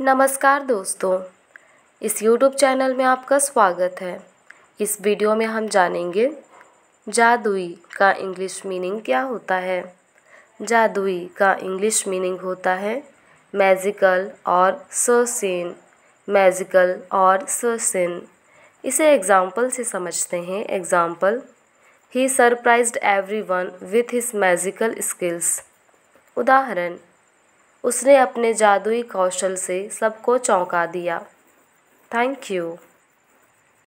नमस्कार दोस्तों, इस YouTube चैनल में आपका स्वागत है। इस वीडियो में हम जानेंगे जादुई का इंग्लिश मीनिंग क्या होता है। जादुई का इंग्लिश मीनिंग होता है मैजिकल और सर्सिन। मैजिकल और सर्सिन। इसे एग्जाम्पल से समझते हैं। Example: he surprised everyone with his magical skills. उदाहरण: उसने अपने जादुई कौशल से सबको चौंका दिया। Thank you.